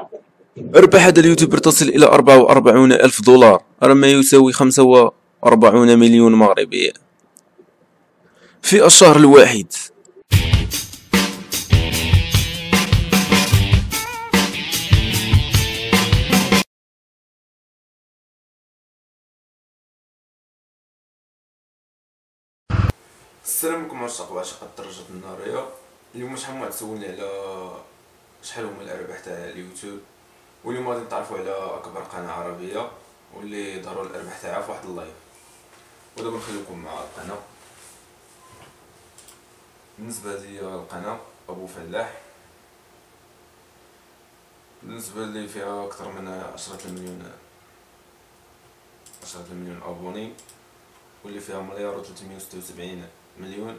ربح هذا اليوتيوبر تصل إلى 44,000 دولار، ما يساوي 45 مليون مغربي في الشهر الواحد. السلام عليكم عشاق وعشاقات الدراجات النارية. اليوم شحال من واحد سولني على شحال هما الارباح تاع اليوتيوب، واليوم غادي نتعرفوا على اكبر قناة عربية واللي ظهروا الارباح تاعها في واحد اللايف. ودابا نخليكم مع القناة. بالنسبة لي القناة ابو فلاح، بالنسبة لي فيها اكثر من 10 مليون ابوني، واللي فيها 1,376 مليون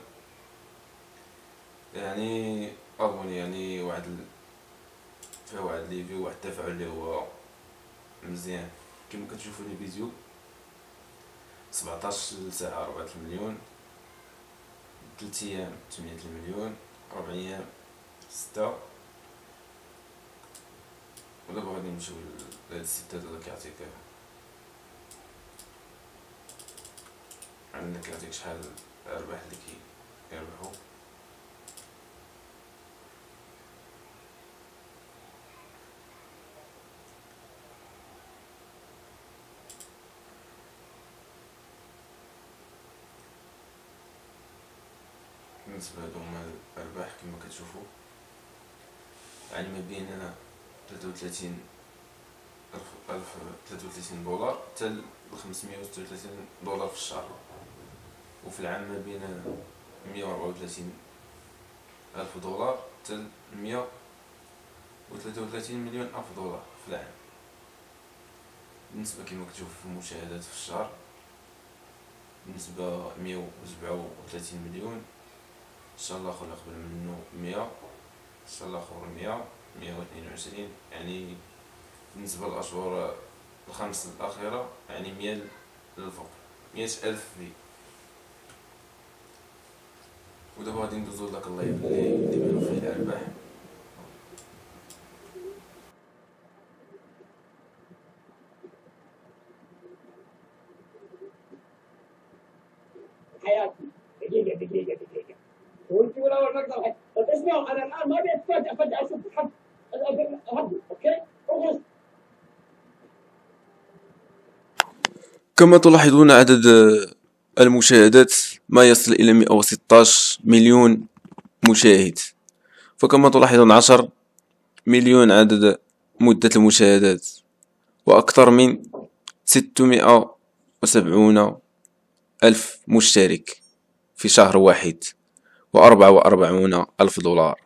يعني ابوني، يعني فيها واحد ليفي وواحد التفاعل اللي هو مزيان. كما كتشوفوا لي فيديو 17 ساعة 4 مليون، 3 ايام 8 مليون، 4 ايام 6. ودابا غادي نمشيو لهاد السيت هذا اللي كيعطيك شحال الارباح اللي كيربحو. بالنسبة لهما الارباح كما كتشوفوا، يعني ما بين 33 دولار حتى 536 دولار في الشهر، وفي العام ما بين 134 ألف دولار حتى 133 مليون ألف دولار في العام. بالنسبة كما كتشوف في المشاهدات في الشهر، بالنسبة 137 مليون، الشهر الاخر اللي قبل منه 100، الشهر الاخر 122، يعني بالنسبة للأشهر الخمس الأخيرة يعني 100 للفوق، 100,000 في. ودابا غادي ندوزو لداك اللايف اللي بانو فيه الأرباح. حياتي دقيقة وانت ولا نقدر. طب اسمعوا، انا الان ما ابي اتفاجئ فجأة اشوف حد هدي، اوكي؟ اخلص. كما تلاحظون عدد المشاهدات ما يصل إلى 116 مليون مشاهد، فكما تلاحظون 10 مليون عدد مدة المشاهدات، وأكثر من 670 ألف مشترك في شهر واحد، و44 ألف دولار.